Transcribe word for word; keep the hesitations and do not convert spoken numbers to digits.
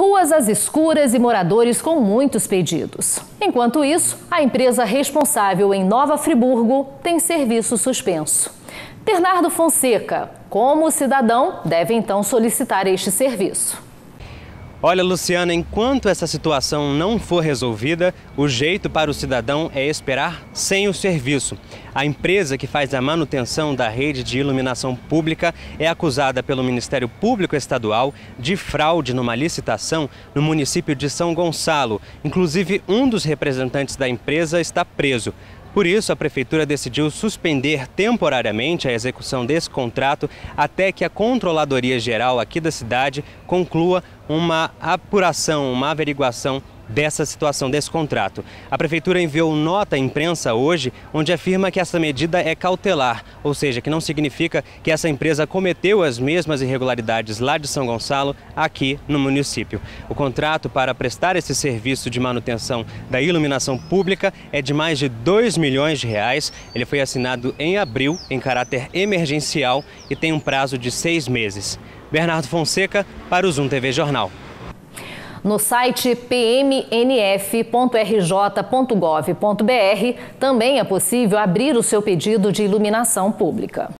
Ruas às escuras e moradores com muitos pedidos. Enquanto isso, a empresa responsável em Nova Friburgo tem serviço suspenso. Bernardo Fonseca, como o cidadão deve então solicitar este serviço? Olha, Luciana, enquanto essa situação não for resolvida, o jeito para o cidadão é esperar sem o serviço. A empresa que faz a manutenção da rede de iluminação pública é acusada pelo Ministério Público Estadual de fraude numa licitação no município de São Gonçalo. Inclusive, um dos representantes da empresa está preso. Por isso, a Prefeitura decidiu suspender temporariamente a execução desse contrato até que a Controladoria Geral aqui da cidade conclua uma apuração, uma averiguação dessa situação, desse contrato. A Prefeitura enviou nota à imprensa hoje, onde afirma que essa medida é cautelar, ou seja, que não significa que essa empresa cometeu as mesmas irregularidades lá de São Gonçalo, aqui no município. O contrato para prestar esse serviço de manutenção da iluminação pública é de mais de dois milhões de reais. Ele foi assinado em abril, em caráter emergencial, e tem um prazo de seis meses. Bernardo Fonseca, para o Zoom T V Jornal. No site p m n f ponto r j ponto gov ponto b r também é possível abrir o seu pedido de iluminação pública.